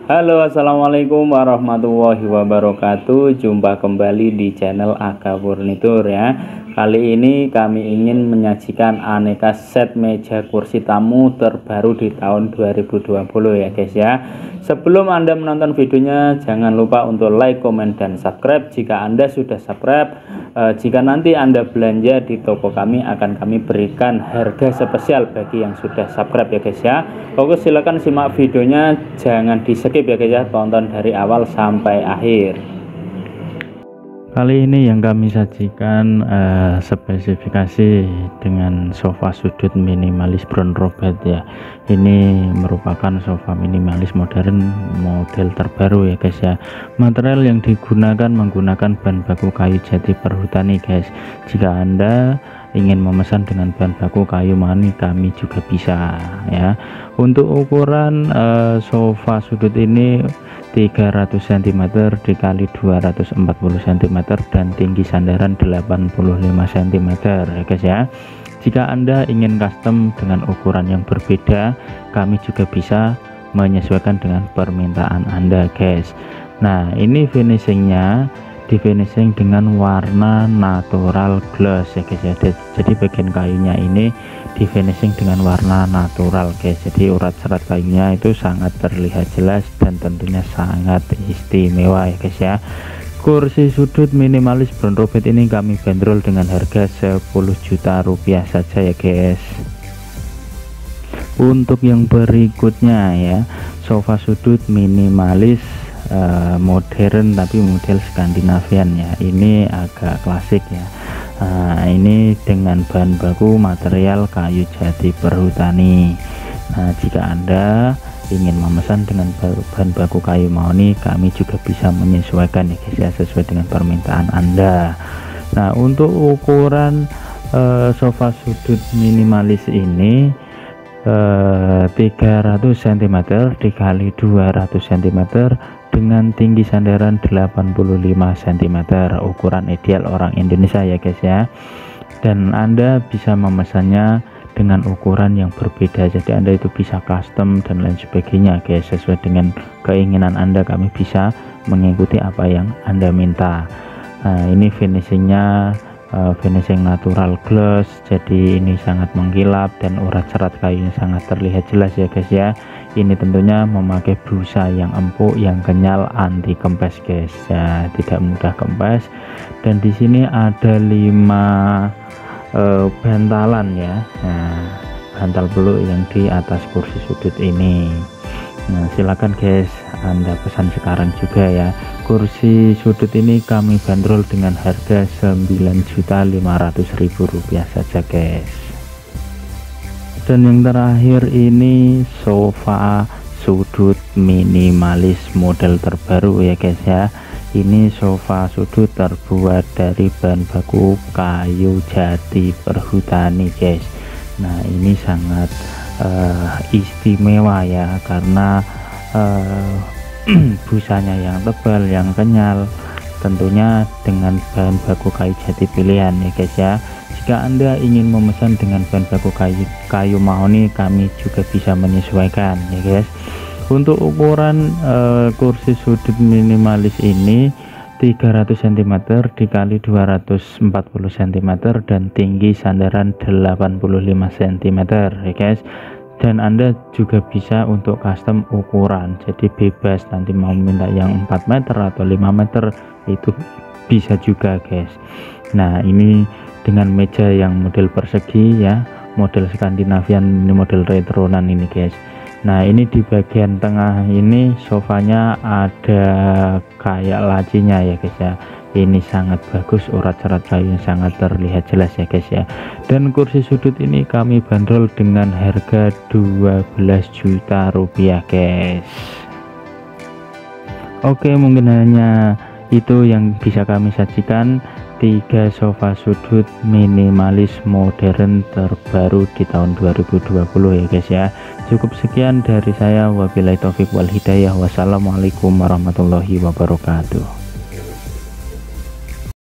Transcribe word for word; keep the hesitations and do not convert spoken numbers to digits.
Halo, assalamualaikum warahmatullahi wabarakatuh. Jumpa kembali di channel Aga Furnitur ya. Kali ini kami ingin menyajikan aneka set meja kursi tamu terbaru di tahun dua ribu dua puluh ya guys ya. Sebelum Anda menonton videonya, jangan lupa untuk like, komen, dan subscribe. Jika Anda sudah subscribe, eh, jika nanti Anda belanja di toko kami, akan kami berikan harga spesial bagi yang sudah subscribe ya guys ya. Oke, silakan simak videonya, jangan di skip ya guys ya, tonton dari awal sampai akhir. Kali ini yang kami sajikan uh, spesifikasi dengan sofa sudut minimalis brown robot ya. Ini merupakan sofa minimalis modern model terbaru ya guys ya. Material yang digunakan menggunakan bahan baku kayu jati perhutani guys. Jika Anda ingin memesan dengan bahan baku kayu mahoni, kami juga bisa ya. Untuk ukuran uh, sofa sudut ini tiga ratus sentimeter dikali dua ratus empat puluh sentimeter dan tinggi sandaran delapan puluh lima sentimeter ya guys ya. Jika Anda ingin custom dengan ukuran yang berbeda, kami juga bisa menyesuaikan dengan permintaan Anda guys. Nah, ini finishingnya di finishing dengan warna natural gloss ya guys ya. Jadi bagian kayunya ini di finishing dengan warna natural guys. Jadi urat serat kayunya itu sangat terlihat jelas dan tentunya sangat istimewa ya guys ya. Kursi sudut minimalis brown robot ini kami bandrol dengan harga sepuluh juta rupiah saja ya guys. Untuk yang berikutnya ya, sofa sudut minimalis Uh, modern tapi model Skandinavian ya. Ini agak klasik ya. Nah, ini dengan bahan baku material kayu jati perhutani. Nah, jika Anda ingin memesan dengan bahan baku kayu mahoni, kami juga bisa menyesuaikan ya guys ya, sesuai dengan permintaan Anda. Nah, untuk ukuran uh, sofa sudut minimalis ini uh, tiga ratus sentimeter dikali dua ratus sentimeter dengan tinggi sandaran delapan puluh lima sentimeter, ukuran ideal orang Indonesia ya guys ya. Dan Anda bisa memesannya dengan ukuran yang berbeda, jadi Anda itu bisa custom dan lain sebagainya guys. Sesuai dengan keinginan Anda, kami bisa mengikuti apa yang Anda minta. Nah, ini finishingnya uh, finishing natural gloss, jadi ini sangat mengkilap dan urat serat kayunya sangat terlihat jelas ya guys ya. Ini tentunya memakai busa yang empuk, yang kenyal, anti kempes guys ya, tidak mudah kempes. Dan di sini ada lima uh, bantalan ya. Nah, bantal peluk yang di atas kursi sudut ini. Nah, silakan guys, Anda pesan sekarang juga ya. Kursi sudut ini kami bandrol dengan harga sembilan juta lima ratus ribu rupiah saja guys. Dan yang terakhir ini sofa sudut minimalis model terbaru ya guys ya. Ini sofa sudut terbuat dari bahan baku kayu jati perhutani guys. Nah, ini sangat uh, istimewa ya, karena uh, busanya yang tebal, yang kenyal, tentunya dengan bahan baku kayu jati pilihan ya guys ya. Jika Anda ingin memesan dengan bahan baku kayu, kayu mahoni, kami juga bisa menyesuaikan ya guys. Untuk ukuran uh, kursi sudut minimalis ini tiga ratus sentimeter dikali dua ratus empat puluh sentimeter dan tinggi sandaran delapan puluh lima sentimeter ya guys. Dan Anda juga bisa untuk custom ukuran, jadi bebas nanti mau minta yang empat meter atau lima meter itu bisa juga guys. Nah, ini dengan meja yang model persegi ya, model Skandinavian, ini model retronan ini guys. Nah, ini di bagian tengah ini sofanya ada kayak lacinya ya guys ya. Ini sangat bagus, urat serat kayunya sangat terlihat jelas ya guys ya. Dan kursi sudut ini kami bandrol dengan harga dua belas juta rupiah guys. Oke, mungkin hanya itu yang bisa kami sajikan, tiga sofa sudut minimalis modern terbaru di tahun dua ribu dua puluh ya guys ya. Cukup sekian dari saya, wabillahi taufik wal hidayah, wassalamualaikum warahmatullahi wabarakatuh.